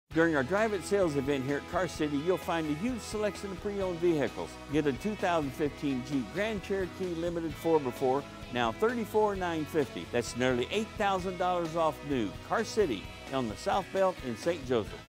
During our Drive It Sales event here at Car City, you'll find a huge selection of pre-owned vehicles. Get a 2015 Jeep Grand Cherokee Limited 4x4, now $34,950. That's nearly $8,000 off new. Car City on the South Belt in St. Joseph.